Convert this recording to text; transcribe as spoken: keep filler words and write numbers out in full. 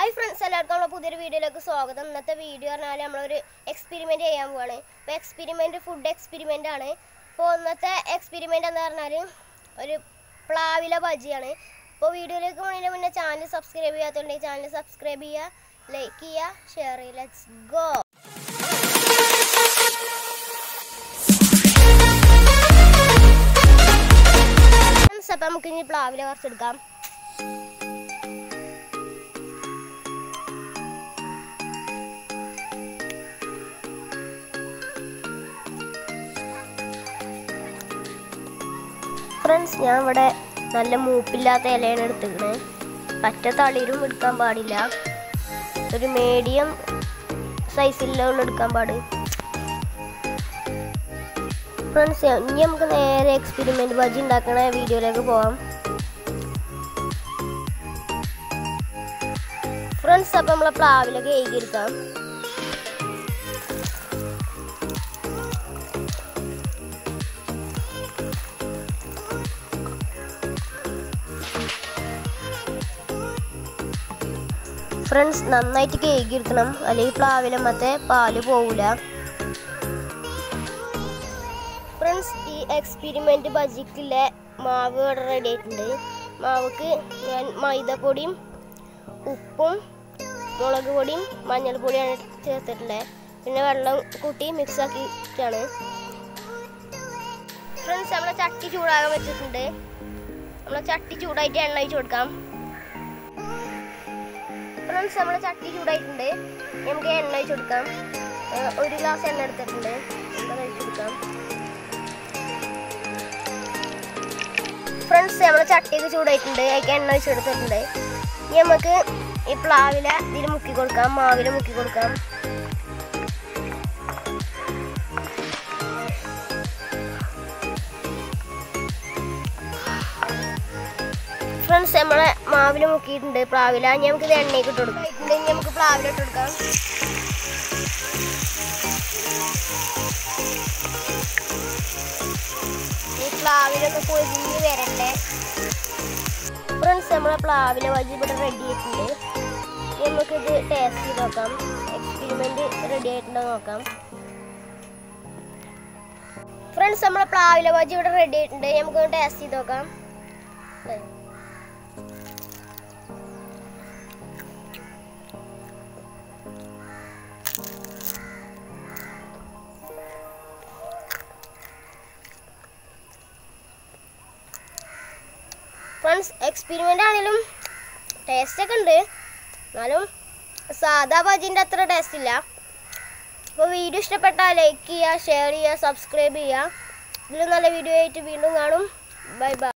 Hi friends, എല്ലാവർക്കും നമ്മുടെ പുതിയൊരു വീഡിയോയിലേക്ക് സ്വാഗതം. ഇന്നത്തെ വീഡിയോ പറഞ്ഞാൽ നമ്മളൊരു എക്സ്പെരിമെന്റ് ചെയ്യാൻ പോവാണ്. അപ്പോൾ എക്സ്പെരിമെന്റ് ഫുഡ് എക്സ്പെരിമെന്റ് ആണ്. അപ്പോൾ ഇന്നത്തെ എക്സ്പെരിമെന്റ് എന്ന് പറഞ്ഞാൽ ഒരു പ്ലാവില ബജിയാണ്. അപ്പോൾ വീഡിയോയിലേക്ക് പോകുന്നതിന് മുന്നേ ചാനൽ സബ്സ്ക്രൈബ് ചെയ്യാത്തതുണ്ടെങ്കിൽ ചാനൽ സബ്സ്ക്രൈബ് ചെയ്യുക, ലൈക്ക് ചെയ്യുക, ഷെയർ ചെയ്യുക. Let's go. അപ്പോൾ നമുക്ക് ഇനി പ്ലാവില കുറച്ചെടുക്കാം. ഫ്രണ്ട്സ്, ഞാൻ ഇവിടെ നല്ല മൂപ്പില്ലാത്ത ഇലയാണ് എടുത്തിരിക്കുന്നത്. പറ്റ തളിരും എടുക്കാൻ പാടില്ല, ഒരു മീഡിയം സൈസിലുള്ള എടുക്കാൻ പാട്. ഫ്രണ്ട്സ്, ഇനി നമുക്ക് നേരെ എക്സ്പെരിമെൻറ്റ് ബജി ഉണ്ടാക്കണ വീഡിയോയിലേക്ക് പോവാം. ഫ്രണ്ട്സ്, അപ്പം നമ്മളെ പ്ലാവിലൊക്കെ എഴുതിയെടുക്കാം. ഫ്രണ്ട്സ്, നന്നായിട്ട് കേക്ക് എടുക്കണം, അല്ലെങ്കിൽ പ്ലാവില മറ്റേ പാല് പോവില്ല. ഫ്രണ്ട്സ്, ഈ എക്സ്പെരിമെൻറ്റ് ബജിക്കുള്ള മാവ് ഇവിടെ റെഡി ആയിട്ടുണ്ട്. മാവക്ക് ഞാൻ മൈദപ്പൊടിയും ഉപ്പും മുളക് പൊടിയും മഞ്ഞൾപ്പൊടിയാണ് ചേർത്തിട്ടുള്ളത്. പിന്നെ വെള്ളം കൂട്ടി മിക്സ് ആക്കിയിട്ടാണ്. ഫ്രണ്ട്സ്, നമ്മളെ ചട്ടി ചൂടാകാൻ വെച്ചിട്ടുണ്ട്. നമ്മളെ ചട്ടി ചൂടായിട്ട് എണ്ണ ഒഴിച്ച് കൊടുക്കാം. ഫ്രണ്ട്സ്, നമ്മൾ ചട്ടി ചൂടായിട്ടുണ്ട്. നമുക്ക് എണ്ണ ഒഴിച്ച് കൊടുക്കാം. ഒരു ഗ്ലാസ് എണ്ണ എടുത്തിട്ടുണ്ട്, അത് ഒഴിച്ച് കൊടുക്കാം. ഫ്രണ്ട്സ്, നമ്മൾ ചട്ടിയൊക്കെ ചൂടായിട്ടുണ്ട്, അതിലേക്ക് എണ്ണ ഒഴിച്ച് കൊടുത്തിട്ടുണ്ട്. ഇനി നമുക്ക് ഈ പ്ലാവില ഇതിൽ മുക്കി കൊടുക്കാം, മാവിൽ മുക്കി കൊടുക്കാം. ഫ്രണ്ട്സ്, നമ്മളെ മാവിൽ മുക്കിയിട്ടുണ്ട് പ്ലാവില. ഇനി നമുക്ക് ഇത് എണ്ണയ്ക്ക് ഇട്ട് കൊടുക്കാം. ഇനി നമുക്ക് പ്ലാവില ഇട്ട് കൊടുക്കാം. ഈ പ്ലാവിലൊക്കെ പൊരിഞ്ഞ് വരട്ടെ. ഫ്രണ്ട്സ്, നമ്മളെ പ്ലാവില ബജി ഇവിടെ റെഡി ആയിട്ടുണ്ട്. ഇനി നമുക്കിത് ടേസ്റ്റ് ചെയ്ത് നോക്കാം. എക്സ്പെരിമെൻറ്റ് റെഡി ആയിട്ടുണ്ടോ നോക്കാം. ഫ്രണ്ട്സ്, നമ്മളെ പ്ലാവില ബജി ഇവിടെ റെഡി ആയിട്ടുണ്ട്. നമുക്ക് ടേസ്റ്റ് ചെയ്ത് നോക്കാം. ഫ്രണ്ട്സ്, എക്സ്പെരിമെൻ്റ് ആണെങ്കിലും ടേസ്റ്റൊക്കെ ഉണ്ട്, എന്നാലും സാധാ ബജിൻ്റെ അത്ര ടേസ്റ്റ് ഇല്ല. അപ്പോൾ വീഡിയോ ഇഷ്ടപ്പെട്ടാൽ ലൈക്ക് ചെയ്യുക, ഷെയർ ചെയ്യുക, സബ്സ്ക്രൈബ് ചെയ്യുക. ഇതിലും നല്ല വീഡിയോ ആയിട്ട് വീണ്ടും കാണും. Bye by.